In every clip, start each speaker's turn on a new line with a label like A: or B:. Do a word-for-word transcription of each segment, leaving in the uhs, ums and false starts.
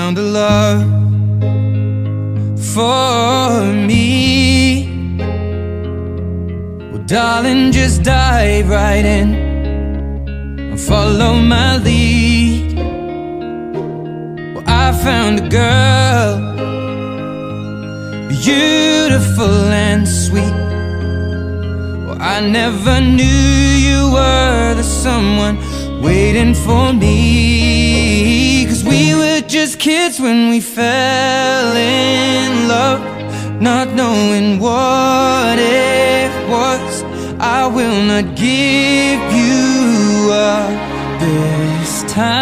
A: found a love for me. Well, darling, just dive right in and follow my lead. Well, I found a girl, beautiful and sweet. Well, I never knew you were the someone waiting for me. Cause we were just kids when we fell in love, not knowing what it was. I will not give you up this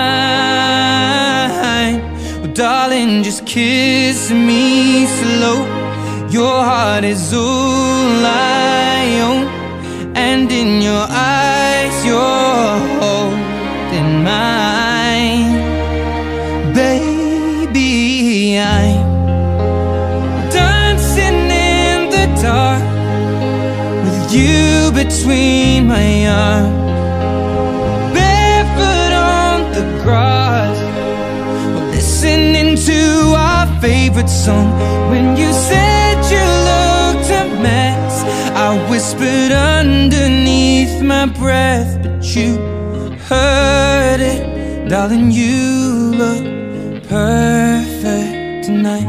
A: time. Well, darling, just kiss me slow. Your heart is all I own, and in your eyes you're holding mine. Baby, I'm dancing in the dark with you between my arms, barefoot on the grass, listening to our favorite song. When you said you looked a mess, I whispered underneath my breath, but you heard it. Darling, you look perfect tonight.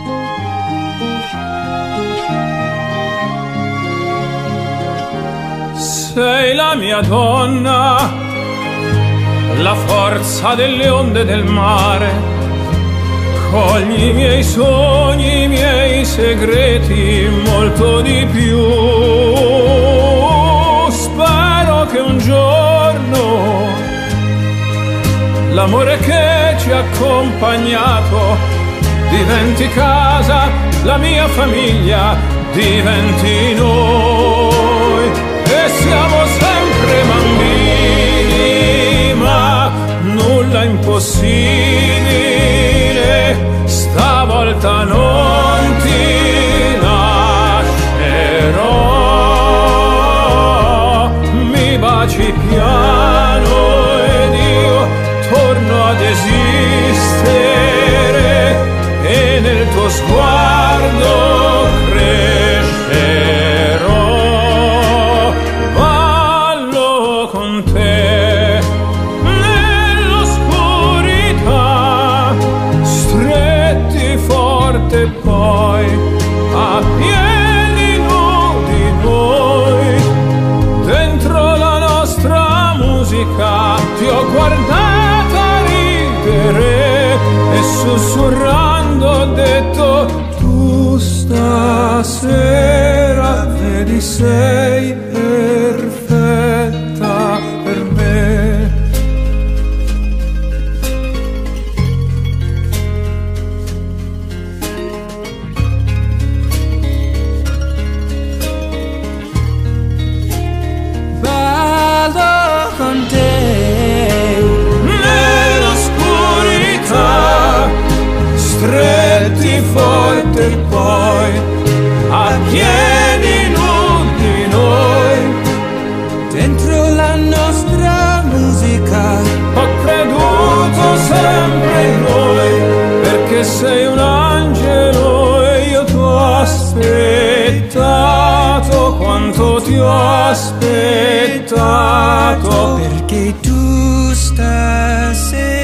B: Sei la mia donna, la forza delle onde del mare. Cogli i miei sogni, i miei segreti, molto di più. Spero che un giorno l'amore che ci ha accompagnato diventi casa, la mia famiglia diventi noi. E siamo sempre bambini, ma nulla impossibile. Stavolta non ti lascerò. Mi baci piano ed io torno ad esistere, e nel tuo sguardo crescerò. Ballo con te nell'oscurità, stretti forte poi a piedi nudi noi. Dentro la nostra musica ti ho guardata ridere e sussurrando ho detto: tu stasera vedi sei perfetta per me.
A: Ballo con te
B: stretti forte poi a piedi nudi noi.
A: Dentro la nostra musica
B: Ho creduto sempre in noi, perché sei un angelo e io ti ho aspettato quanto ti ho aspettato.
A: perché tu stasera